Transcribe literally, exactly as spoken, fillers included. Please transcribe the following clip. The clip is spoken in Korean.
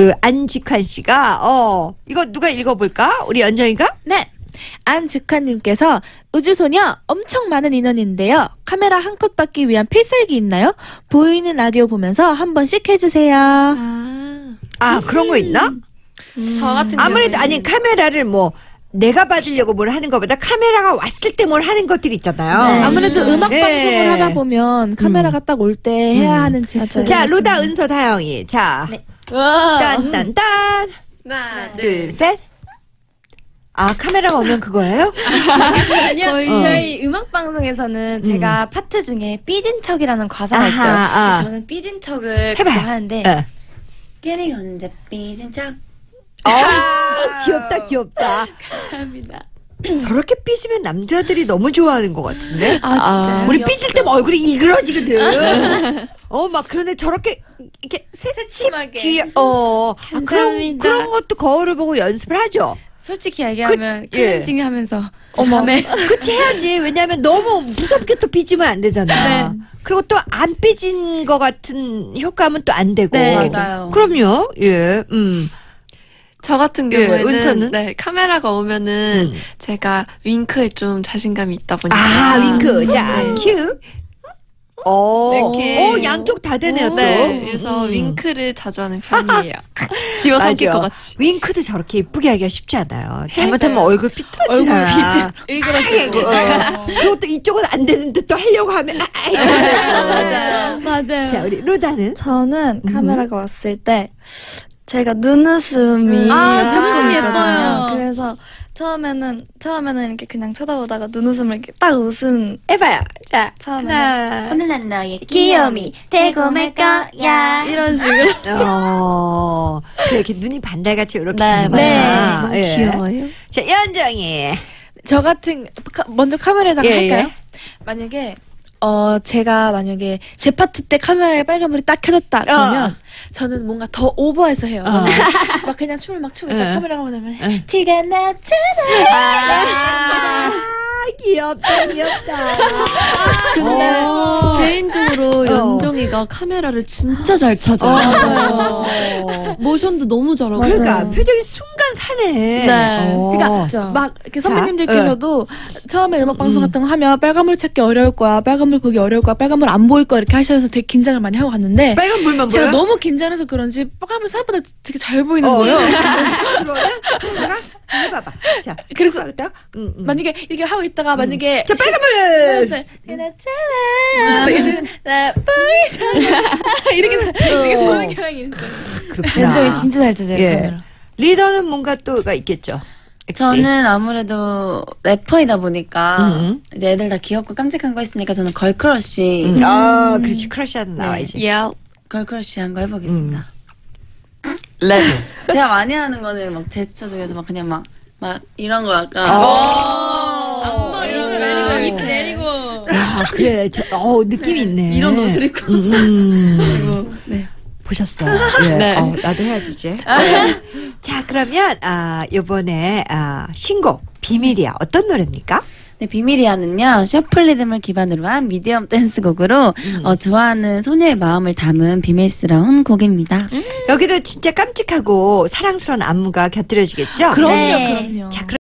그 안직환 씨가 어 이거 누가 읽어볼까? 우리 연정이가? 네. 안직환님께서 우주소녀 엄청 많은 인원인데요. 카메라 한 컷 받기 위한 필살기 있나요? 보이는 라디오 보면서 한 번씩 해주세요. 아, 아 그런 거 있나? 음. 저 같은 아무래도 경우에는 아니 카메라를 뭐 내가 받으려고 뭘 하는 것보다 카메라가 왔을 때 뭘 하는 것들이 있잖아요. 네. 아무래도 음악 네. 방송을 하다 보면 카메라가 딱 올 때 해야 음. 하는 제스처. 자 로다 은서 다영이 자 네. 딴딴딴 하나, 둘 셋. 아 카메라가 오면 그거예요? 아니요, 거의- 저희 음악 방송에서는 제가 파트 중에 삐진 척이라는 가사가 아하, 있어요. 아. 근데 저는 삐진 척을 해봐요. 가끔 하는데 예. 깨리 언제 삐진 척? 아 귀엽다 귀엽다. 감사합니다. 저렇게 삐지면 남자들이 너무 좋아하는 것 같은데. 아 진짜. 우리 삐질 때 뭐 얼굴이 이그러지거든. 어, 막 그런데 저렇게 이렇게 새침하게. 새침하게. 어, 아, 그런 감사합니다. 그런 것도 거울을 보고 연습을 하죠. 솔직히 얘기하면 그- 예. 클렌징 하면서 밤에 그치 해야지. 왜냐하면 너무 무섭게 또 삐지면 안 되잖아. 네. 그리고 또 안 삐진 것 같은 효과는 또 안 되고. 네, 맞아요. 그럼요. 예, 음. 저 같은 예, 경우에는 은서는? 네, 카메라가 오면은 음. 제가 윙크에 좀 자신감이 있다 보니까 아, 윙크. 자, 네. 큐. 오, 이렇게. 오, 양쪽 다 되네요, 또. 네, 그래서 음. 윙크를 자주 하는 편이에요. 집어삼킬 맞아. 것 같이. 윙크도 저렇게 예쁘게 하기가 쉽지 않아요. 잘못하면 맞아요. 얼굴 삐뚤어지잖아. 일그러지고. 어. 그리고 또 이쪽은 안 되는데 또 하려고 하면 아, 아, 이러고. 맞아요. 맞아요. 자, 우리 로다는? 저는 카메라가 왔을 때 제가 눈웃음이 아, 조금 눈웃음이 있거든요. 예뻐요. 그래서 처음에는 처음에는 이렇게 그냥 쳐다보다가 눈웃음을 이렇게 딱 웃은 해봐요. 자, 처음에는 하나. 오늘 난 너의 귀요미 되고 말 거야. 이런 식으로 어, 그래, 이렇게 눈이 반달같이 이렇게 네, 되는구나. 너무 예. 귀여워요. 자, 연정이. 저 같은 카- 먼저 카메라에다가 예, 할까요? 예. 만약에 어 제가 만약에 제 파트 때 카메라에 빨간불이 딱 켜졌다 그러면 저는 뭔가 더 오버해서 해요. 어. 막 그냥 춤을 막 추고 있다 예. 카메라가 오면 예. 티가 나잖아. 아, 귀엽다, 귀엽다. 근데 어. 개인적으로 어. 연정이가 카메라를 진짜 잘 찾아요. 어. 모션도 너무 잘하고. 그러니까 표정이 순간 사네. 네. 어. 그러니까 막 이렇게 자, 선배님들께서도 처음에 음악 방송 음. 같은 거 하면 빨간불 찾기 어려울 거야, 빨간불 보기 어려울 거야, 빨간불 안 보일 거야 이렇게 하셔서 되게 긴장을 많이 하고 갔는데 빨간 물만 제가 보여? 너무 긴장해서 그런지 빨간불 생각보다 되게 잘 보이는 어, 거예요. 그러면 내가 자, 해봐봐. 자, 그래서 그래서 딱 음, 음. 만약에 이렇게 하고 있다가 만약에 자, 빨간 물. 괜찮아 나 보이잖아 이렇게 이렇게 보는 경향이 있어요. 그렇구나. 연정이 진짜 잘 찾아요. 예. 카메라. 리더는 뭔가 또가 있겠죠. 엑시. 저는 아무래도 래퍼이다 보니까 음. 이제 애들 다 귀엽고 깜찍한 거 있으니까 저는 걸크러쉬 음. 아, 그렇지. 크러쉬하는 나와야지. 예. 걸크러쉬 한 거 해보겠습니다. 랩. 제가 많이 하는 거는 막 제스처 중에서 막 그냥 막 막 이런 거 약간 아. 입 어. 내리고 입 내리고. 야, 그래. 저, 어, 느낌 있네. 이런 옷을 입고 음. 그리고 네. 보셨어요. 예. 네. 어, 나도 해야지 이제. 네. 자, 그러면 아, 이번에 아, 신곡 비밀이야. 어떤 노래입니까? 네, 비밀이야는요 셔플 리듬을 기반으로 한 미디엄 댄스곡으로 음. 어, 좋아하는 소녀의 마음을 담은 비밀스러운 곡입니다. 여기도 진짜 깜찍하고 사랑스러운 안무가 곁들여지겠죠? 그럼요, 네. 그럼요. 자,